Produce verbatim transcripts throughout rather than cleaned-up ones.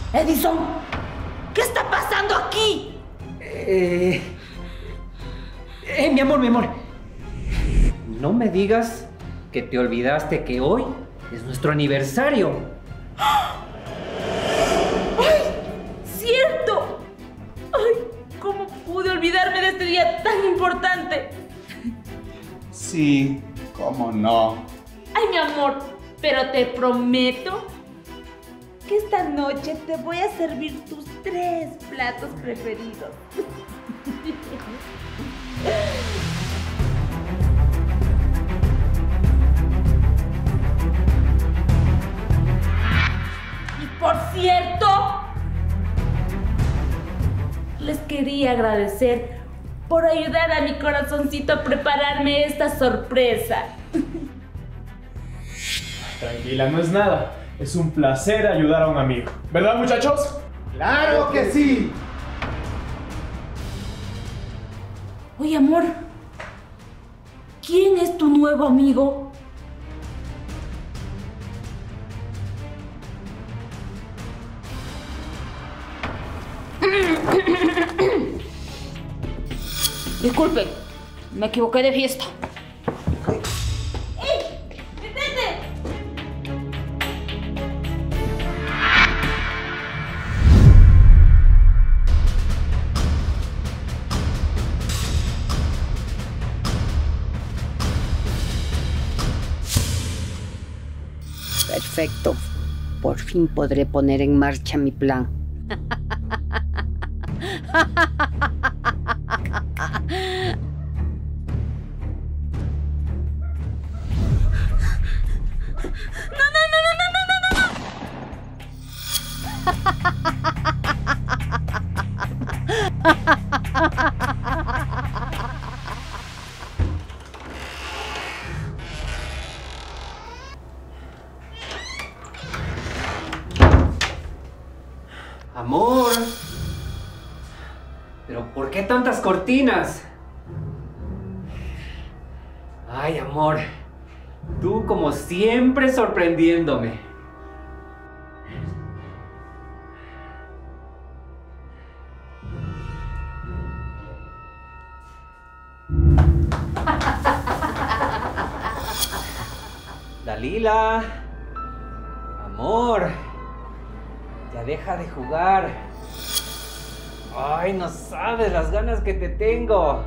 Edison, ¿qué está pasando aquí? Eh, eh, mi amor, mi amor. No me digas que te olvidaste que hoy es nuestro aniversario. ¡Ay! ¡Cierto! ¡Ay! ¿Cómo pude olvidarme de este día tan importante? Sí, cómo no. Ay, mi amor, pero te prometo que esta noche te voy a servir tus tres platos preferidos. Y por cierto, les quería agradecer por ayudar a mi corazoncito a prepararme esta sorpresa. Tranquila, no es nada. Es un placer ayudar a un amigo. ¿Verdad, muchachos? ¡Claro que sí! Oye, amor, ¿quién es tu nuevo amigo? Disculpen, me equivoqué de fiesta. ¡Ey! ¡Detente! Perfecto. Por fin podré poner en marcha mi plan. Amor. ¿Pero por qué tantas cortinas? Ay, amor. Tú como siempre sorprendiéndome. Dalila. Amor. Ya deja de jugar. Ay, no sabes las ganas que te tengo.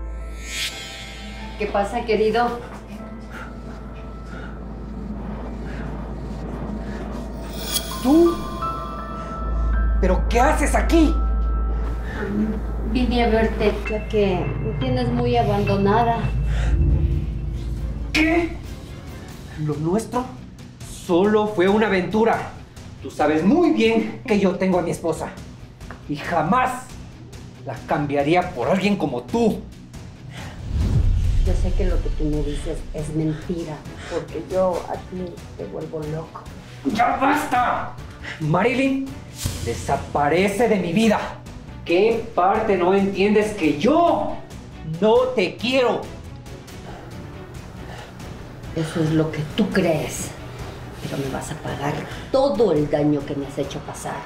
¿Qué pasa, querido? ¿Tú? ¿Pero qué haces aquí? Vine a verte, ya que me tienes muy abandonada. ¿Qué? Lo nuestro solo fue una aventura. Tú sabes muy bien que yo tengo a mi esposa. Y jamás la cambiaría por alguien como tú. Yo sé que lo que tú me dices es mentira, porque yo a ti te vuelvo loco. ¡Ya basta! Marilyn, desaparece de mi vida. ¿Qué parte no entiendes que yo no te quiero? Eso es lo que tú crees, pero me vas a pagar todo el daño que me has hecho pasar.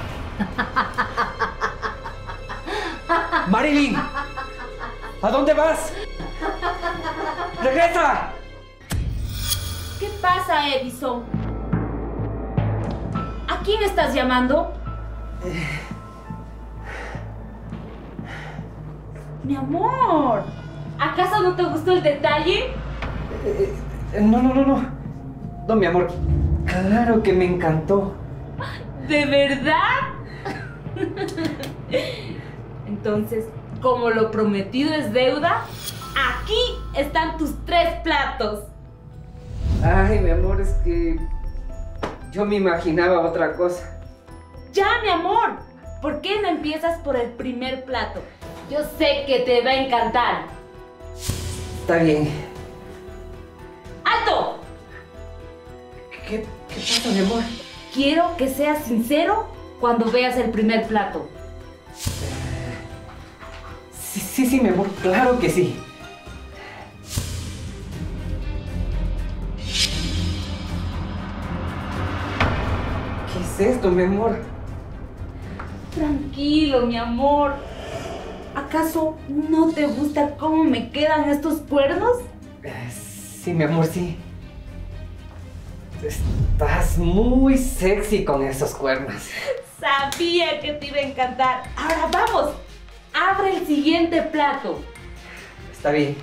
Marilyn, ¿a dónde vas? ¡Regresa! ¿Qué pasa, Edison? ¿A quién estás llamando? Mi amor, ¿acaso no te gustó el detalle? Eh, eh, no, no, no, no. No, mi amor. Claro que me encantó. ¿De verdad? Entonces, como lo prometido es deuda, aquí están tus tres platos. Ay, mi amor, es que yo me imaginaba otra cosa. Ya, mi amor, ¿por qué no empiezas por el primer plato? Yo sé que te va a encantar. Está bien. ¡Alto! ¿Qué, qué pasa, mi amor? Quiero que seas sincero cuando veas el primer plato. Sí, sí, sí, mi amor, claro que sí. ¿Qué es esto, mi amor? Tranquilo, mi amor. ¿Acaso no te gusta cómo me quedan estos cuernos? Eh, sí, mi amor, sí. Estás muy sexy con esos cuernos. Sabía que te iba a encantar. Ahora vamos, abre el siguiente plato. Está bien.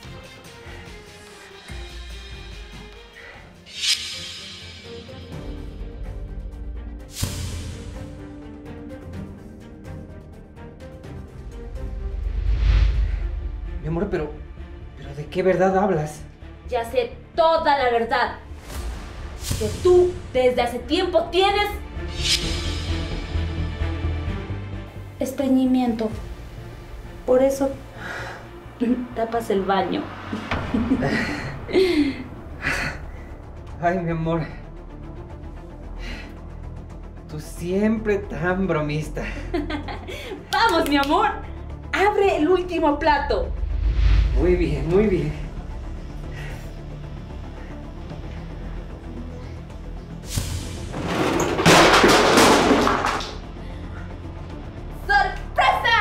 Mi amor, pero... ¿pero de qué verdad hablas? Ya sé toda la verdad. Que tú desde hace tiempo tienes estreñimiento. Por eso tapas el baño. Ay, mi amor. Tú siempre tan bromista. Vamos, mi amor. Abre el último plato. Muy bien, muy bien. ¡Sorpresa!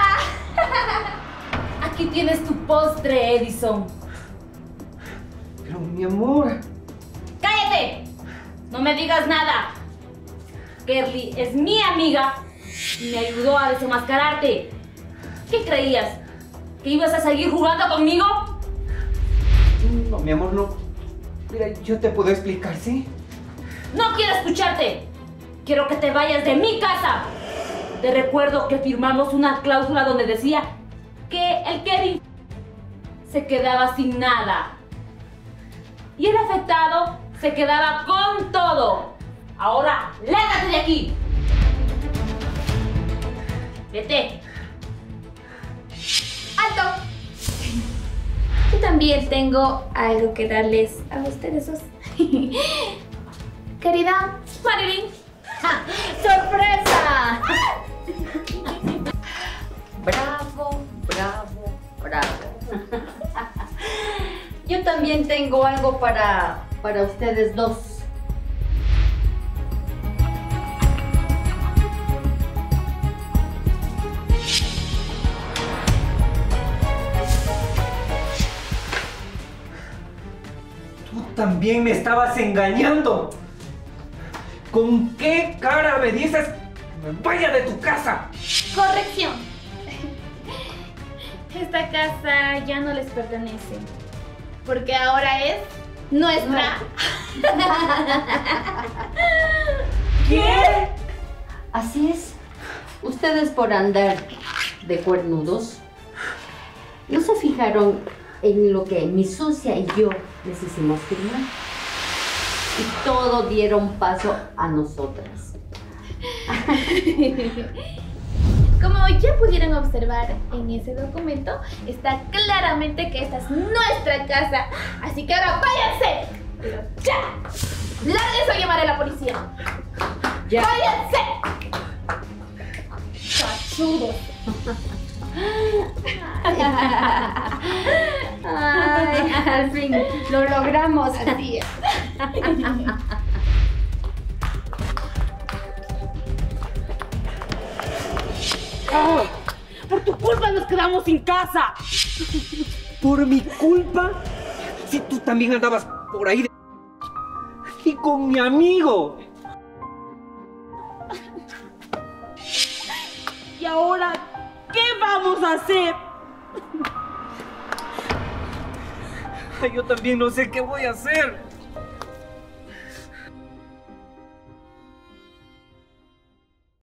Aquí tienes tu postre, Edison. Pero, mi amor... ¡Cállate! No me digas nada. Kerly es mi amiga y me ayudó a desenmascararte. ¿Qué creías? ¿Que ibas a seguir jugando conmigo? No, mi amor, no. Mira, yo te puedo explicar, ¿sí? No quiero escucharte. Quiero que te vayas de mi casa. Te recuerdo que firmamos una cláusula donde decía que el Kevin se quedaba sin nada. Y el afectado se quedaba con todo. Ahora, lárgate de aquí. Vete. ¡Alto! Yo también tengo algo que darles a ustedes dos. Querida Marilyn. ¡Sorpresa! Bravo, bravo, bravo. Yo también tengo algo para, para ustedes dos. Tú también me estabas engañando. ¿Con qué cara me dices que me vaya de tu casa? Corrección. Esta casa ya no les pertenece. Porque ahora es nuestra. ¿Qué? Así es. Ustedes por andar de cuernudos, ¿no se fijaron en lo que mi socia y yo les hicimos firmar? Y todo dieron paso a nosotras. Como ya pudieron observar en ese documento, está claramente que esta es nuestra casa. Así que ahora váyanse. Pero ya. Lárguense o llamaré a la policía. Ya. ¡Váyanse! ¡Cachudos! Ay, al fin lo logramos. Así es. Oh, por tu culpa nos quedamos sin casa. ¿Por mi culpa? Si tú también andabas por ahí de... y con mi amigo. ¿Y ahora qué vamos a hacer? Yo también no sé qué voy a hacer.